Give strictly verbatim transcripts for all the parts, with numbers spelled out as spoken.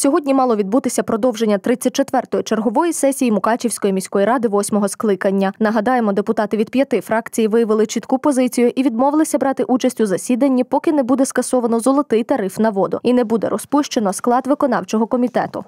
Сьогодні мало відбутися продовження тридцять четвертої чергової сесії Мукачівської міської ради восьмого скликання. Нагадаємо, депутати від п'яти фракцій виявили чітку позицію і відмовилися брати участь у засіданні, поки не буде скасовано золотий тариф на воду і не буде розпущено склад виконавчого комітету.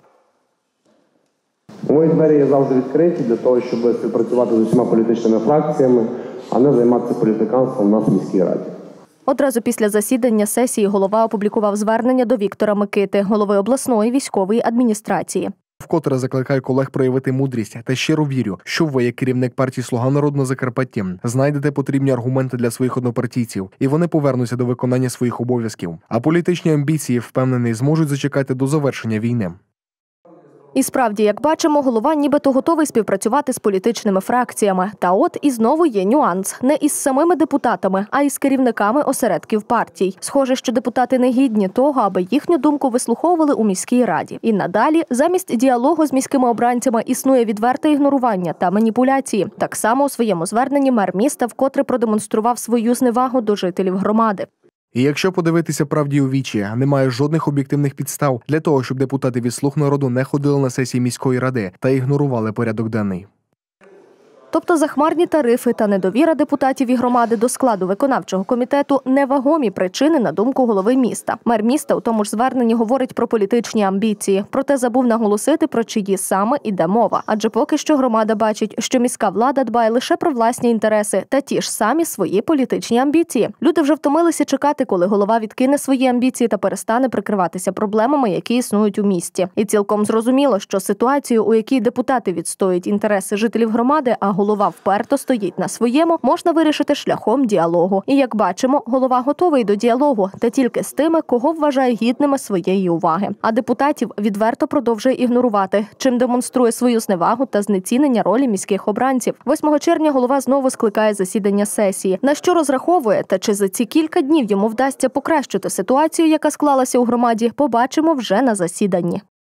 Мої двері є завжди відкриті для того, щоб співпрацювати з усіма політичними фракціями, а не займатися політиканством в нас в міській раді. Одразу після засідання сесії голова опублікував звернення до Віктора Микити, голови обласної військової адміністрації. Вкотре закликаю колег проявити мудрість та щиро вірю, що ви, як керівник партії «Слуга народу» на Закарпатті, знайдете потрібні аргументи для своїх однопартійців, і вони повернуться до виконання своїх обов'язків. А політичні амбіції, впевнений, зможуть зачекати до завершення війни. І справді, як бачимо, голова нібито готовий співпрацювати з політичними фракціями. Та от і знову є нюанс. Не із самими депутатами, а із керівниками осередків партій. Схоже, що депутати не гідні того, аби їхню думку вислуховували у міській раді. І надалі, замість діалогу з міськими обранцями, існує відверте ігнорування та маніпуляції. Так само у своєму зверненні мер міста вкотре продемонстрував свою зневагу до жителів громади. І якщо подивитися правді у вічі, немає жодних об'єктивних підстав для того, щоб депутати від «Слуг народу» не ходили на сесії міської ради та ігнорували порядок денний. Тобто захмарні тарифи та недовіра депутатів і громади до складу виконавчого комітету – невагомі причини, на думку голови міста. Мер міста у тому ж зверненні говорить про політичні амбіції, проте забув наголосити, про чиї саме іде мова. Адже поки що громада бачить, що міська влада дбає лише про власні інтереси та ті ж самі свої політичні амбіції. Люди вже втомилися чекати, коли голова відкине свої амбіції та перестане прикриватися проблемами, які існують у місті. І цілком зрозуміло, що ситуацію, у якій депутати відстоюють інтереси жителів громади, а голова вперто стоїть на своєму, можна вирішити шляхом діалогу. І, як бачимо, голова готовий до діалогу, та тільки з тими, кого вважає гідними своєї уваги. А депутатів відверто продовжує ігнорувати, чим демонструє свою зневагу та знецінення ролі міських обранців. восьмого червня голова знову скликає засідання сесії. На що розраховує, та чи за ці кілька днів йому вдасться покращити ситуацію, яка склалася у громаді, побачимо вже на засіданні.